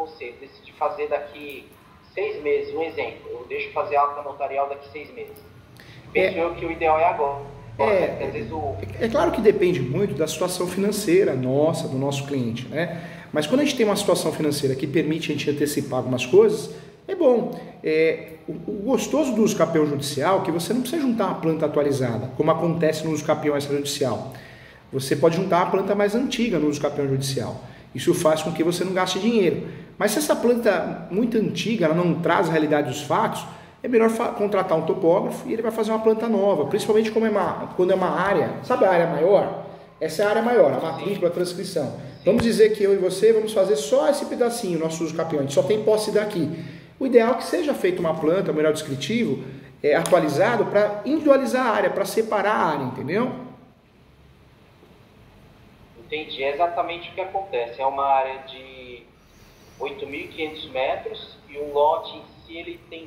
você decidir fazer daqui 6 meses, um exemplo, eu deixo fazer a ata notarial daqui 6 meses. Penso eu que o ideal é agora. Às vezes É claro que depende muito da situação financeira nossa, do nosso cliente, né? Mas quando a gente tem uma situação financeira que permite a gente antecipar algumas coisas, é bom. O gostoso do uso capião judicial é que você não precisa juntar uma planta atualizada, como acontece no uso capião extrajudicial. Você pode juntar uma planta mais antiga no uso capião judicial. Isso faz com que você não gaste dinheiro. Mas se essa planta muito antiga ela não traz a realidade dos fatos, é melhor contratar um topógrafo e ele vai fazer uma planta nova, principalmente quando é uma área, sabe a área maior? Essa é a área maior, a matrícula, a transcrição. Vamos dizer que eu e você vamos fazer só esse pedacinho, nosso uso capião, a gente só tem posse daqui. O ideal é que seja feita uma planta, um melhor descritivo, atualizado para individualizar a área, para separar a área, entendeu? Entendi, é exatamente o que acontece. É uma área de 8.500 metros e o lote em si ele tem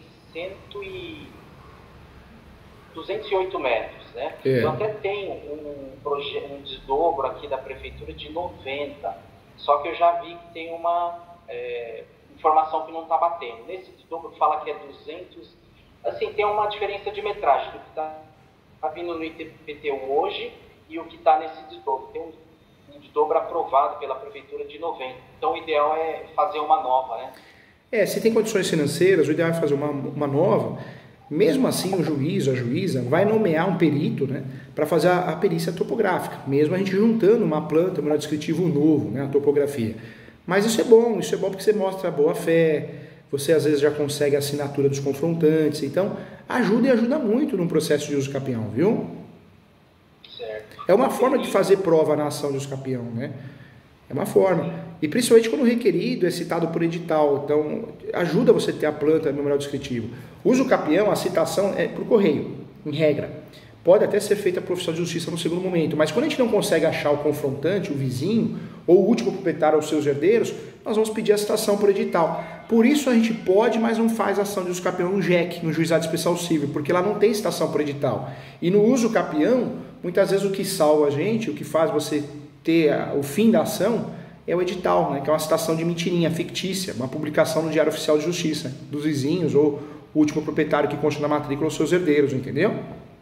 208 metros, né? Eu até tenho um desdobro aqui da prefeitura de 90, só que eu já vi que tem uma informação que não está batendo. Nesse desdobro fala que é 200, assim, tem uma diferença de metragem do que está vindo no ITPTU hoje e o que está nesse desdobro. Tem um desdobro aprovado pela prefeitura de 90, então o ideal é fazer uma nova, né? Se tem condições financeiras, o ideal é fazer uma nova. Mesmo assim, o juiz ou a juíza vai nomear um perito, né, para fazer a perícia topográfica, mesmo a gente juntando uma planta, um descritivo novo, né, a topografia. Mas isso é bom porque você mostra boa fé, você às vezes já consegue a assinatura dos confrontantes, então ajuda e ajuda muito no processo de uso capião, viu? Certo. É uma forma de fazer prova na ação de uso capião, né? É uma forma. E principalmente quando o requerido é citado por edital. Então, ajuda você a ter a planta no memorial descritivo. Uso capião, a citação é por correio, em regra. Pode até ser feita por oficial de justiça no segundo momento. Mas quando a gente não consegue achar o confrontante, o vizinho, ou o último proprietário ou seus herdeiros, nós vamos pedir a citação por edital. Por isso a gente pode, mas não faz ação de uso capião no JEC, no Juizado Especial Civil, porque lá não tem citação por edital. E no uso capião, muitas vezes o que salva a gente, o que faz você ter o fim da ação, é o edital, né, que é uma citação de mentirinha, fictícia, uma publicação no Diário Oficial de Justiça, dos vizinhos ou o último proprietário que consta na matrícula ou seus herdeiros, entendeu?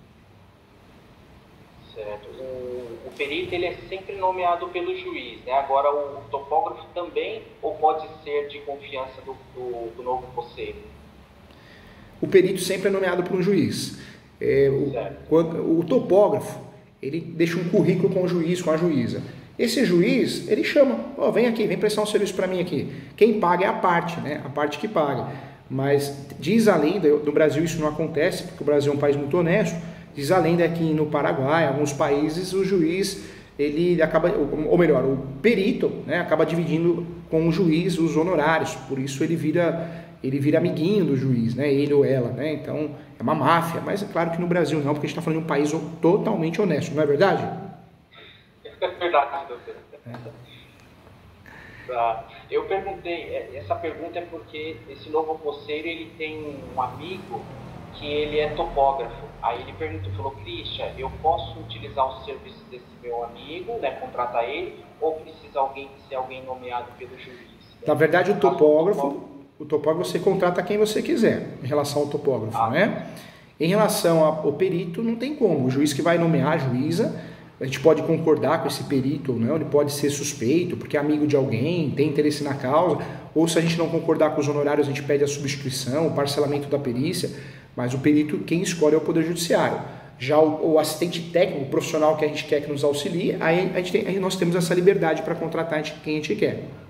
Certo. O perito ele é sempre nomeado pelo juiz, né? Agora o topógrafo também, ou pode ser de confiança do novo posseiro? O perito sempre é nomeado por um juiz. O topógrafo, ele deixa um currículo com o juiz, com a juíza. Esse juiz, ele chama, vem aqui, vem prestar um serviço para mim aqui. Quem paga é a parte, né? A parte que paga. Mas diz a lenda, no Brasil isso não acontece, porque o Brasil é um país muito honesto, diz a lenda que no Paraguai, em alguns países, o juiz, ele acaba, ou melhor, o perito, né, acaba dividindo com o juiz os honorários, por isso ele vira amiguinho do juiz, né? Ele ou ela, né? Então é uma máfia, mas é claro que no Brasil não, porque a gente está falando de um país totalmente honesto, não é verdade? É verdade, doutor. Eu perguntei, essa pergunta é porque esse novo posseiro, ele tem um amigo que ele é topógrafo. Aí ele falou, Christian, eu posso utilizar os serviços desse meu amigo, né, contratar ele, ou precisa ser alguém nomeado pelo juiz? Na verdade, o topógrafo você contrata quem você quiser, em relação ao topógrafo, né? Em relação ao perito, não tem como. O juiz que vai nomear a juíza, a gente pode concordar com esse perito ou não, ele pode ser suspeito, porque é amigo de alguém, tem interesse na causa, ou se a gente não concordar com os honorários, a gente pede a substituição, o parcelamento da perícia, mas o perito, quem escolhe é o Poder Judiciário. Já o assistente técnico, o profissional que a gente quer que nos auxilie, aí nós temos essa liberdade para contratar quem a gente quer.